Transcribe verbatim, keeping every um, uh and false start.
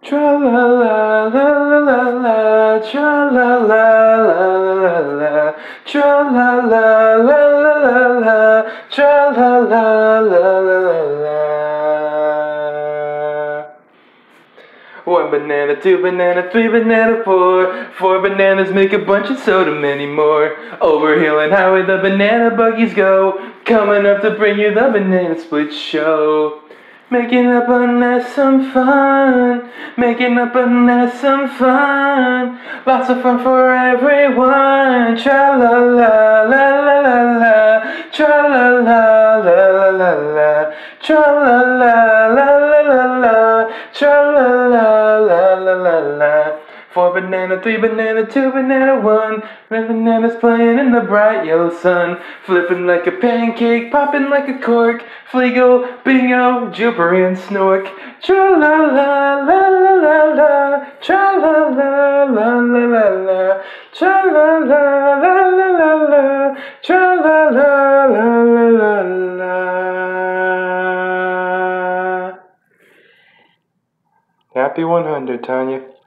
Tra la la la la la la, tra la la la la la, tra la la la la la la, tra la la la la la. One banana, two banana, three banana, four. Four bananas make a bunch and so do many more. Over hill and highway the banana buggies go, coming up to bring you the banana split show. Making up a mess some fun, making up a mess some fun. Lots of fun for everyone. Tra la la la la la la, tra la la la la la la, tra la la la la la la, tra la la la la la la. Four banana, three banana, two banana, one. Red bananas playing in the bright yellow sun, flipping like a pancake, popping like a cork. Fleagle, bingo, jumper and snork. Tra la la la la la la, tra la la la la la la, tra la la la la la la, tra la la la la la la. Happy one hundred, Tanya.